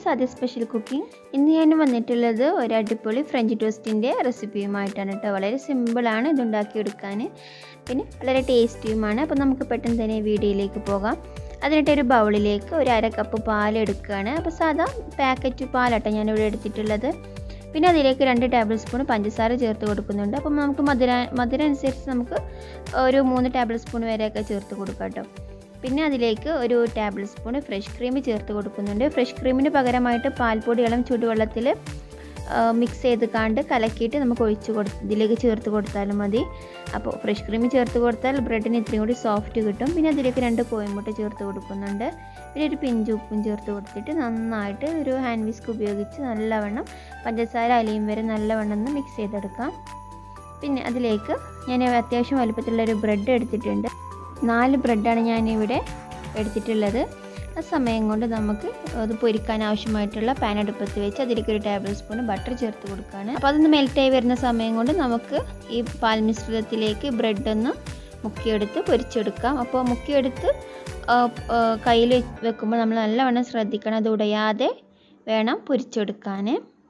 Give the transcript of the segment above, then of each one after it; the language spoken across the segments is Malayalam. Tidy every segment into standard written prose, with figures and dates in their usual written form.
Saadi special cooking. ഇന്ന് ഞാൻ വന്നിട്ടുള്ളത് ഒരു അടിപൊളി ഫ്രഞ്ച് ടോസ്റ്റിൻ്റെ റെസിപ്പിയുമായിട്ടാണ് കേട്ടോ. വളരെ സിമ്പിളാണ് ഇതുണ്ടാക്കിയെടുക്കാൻ, പിന്നെ വളരെ ടേസ്റ്റിയുമാണ്. അപ്പോൾ നമുക്ക് പെട്ടെന്ന് തന്നെ വീഡിയോയിലേക്ക് പോകാം. അതിനായിട്ടൊരു ബൗളിലേക്ക് ഒരു 1/2 കപ്പ് പാൽ എടുക്കുകയാണ്. അപ്പോൾ സാധാ പാക്കറ്റ് പാലാട്ടോ ഞാനിവിടെ എടുത്തിട്ടുള്ളത്. പിന്നെ അതിലേക്ക് 2 ടേബിൾ സ്പൂൺ പഞ്ചസാര ചേർത്ത് കൊടുക്കുന്നുണ്ട്. അപ്പം നമുക്ക് മധുരം അനുസരിച്ച് നമുക്ക് ഒരു 3 ടേബിൾ സ്പൂൺ വരെയൊക്കെ ചേർത്ത് കൊടുക്കാം കേട്ടോ. പിന്നെ അതിലേക്ക് ഒരു ടേബിൾ സ്പൂൺ ഫ്രഷ് ക്രീം ചേർത്ത് കൊടുക്കുന്നുണ്ട്. ഫ്രഷ് ക്രീമിന് പകരമായിട്ട് പാൽപ്പൊടി ഇളം ചൂടുവെള്ളത്തിൽ മിക്സ് ചെയ്ത് കലക്കിയിട്ട് നമുക്ക് ഇതിലേക്ക് ചേർത്ത് കൊടുത്താലും മതി. അപ്പോൾ ഫ്രഷ് ക്രീം ചേർത്ത് കൊടുത്താൽ ബ്രെഡിന് ഇത്രയും കൂടി സോഫ്റ്റ് കിട്ടും. പിന്നെ അതിലേക്ക് 2 കോഴിമുട്ട ചേർത്ത് കൊടുക്കുന്നുണ്ട്. പിന്നെ ഒരു പിഞ്ച് ഉപ്പും ചേർത്ത് കൊടുത്തിട്ട് നന്നായിട്ട് ഒരു ഹാൻഡ് വിസ്ക് ഉപയോഗിച്ച് നല്ലവണ്ണം പഞ്ചസാര അലിയും വരെ നല്ലവണ്ണം ഒന്ന് മിക്സ് ചെയ്തെടുക്കാം. പിന്നെ അതിലേക്ക് ഞാൻ അത്യാവശ്യം വലുപ്പത്തിലുള്ളൊരു ബ്രെഡ് എടുത്തിട്ടുണ്ട്. 4 ബ്രെഡാണ് ഞാനിവിടെ എടുത്തിട്ടുള്ളത്. ആ സമയം കൊണ്ട് നമുക്ക് അത് പൊരിക്കാൻ ആവശ്യമായിട്ടുള്ള പാൻ അടുപ്പത്ത് വെച്ച് അതിലേക്ക് ഒരു ടേബിൾ സ്പൂൺ ബട്ടർ ചേർത്ത് കൊടുക്കുകയാണ്. അപ്പോൾ അതൊന്ന് മെൽറ്റായി വരുന്ന സമയം കൊണ്ട് നമുക്ക് ഈ പാൽ മിശ്രിതത്തിലേക്ക് ബ്രെഡൊന്ന് മുക്കിയെടുത്ത് പൊരിച്ചെടുക്കാം. അപ്പോൾ മുക്കിയെടുത്ത് കയ്യിൽ വെക്കുമ്പോൾ നമ്മൾ നല്ലവണ്ണം ശ്രദ്ധിക്കണം, അത് ഉടയാതെ വേണം പൊരിച്ചെടുക്കാൻ.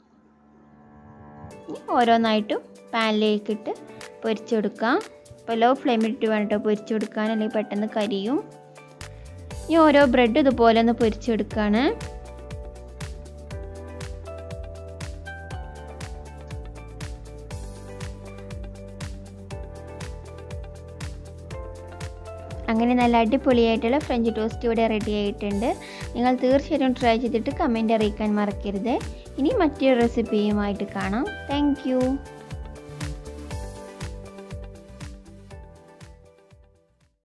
ഓരോന്നായിട്ടും പാനിലേക്കിട്ട് പൊരിച്ചെടുക്കാം. അപ്പോൾ ലോ ഫ്ലെയിമിലിട്ട് വേണം കേട്ടോ പൊരിച്ചെടുക്കാൻ, അല്ലെങ്കിൽ പെട്ടെന്ന് കരിയും. ഈ ഓരോ ബ്രെഡ് ഇതുപോലെ ഒന്ന് പൊരിച്ചെടുക്കുകയാണ്. അങ്ങനെ നല്ല അടിപൊളിയായിട്ടുള്ള ഫ്രഞ്ച് ടോസ്റ്റ് ഇവിടെ റെഡി ആയിട്ടുണ്ട്. നിങ്ങൾ തീർച്ചയായിട്ടും ട്രൈ ചെയ്തിട്ട് കമൻറ്റ് അറിയിക്കാൻ മറക്കരുത്. ഇനി മറ്റൊരു റെസിപ്പിയുമായിട്ട് കാണാം. Thank U.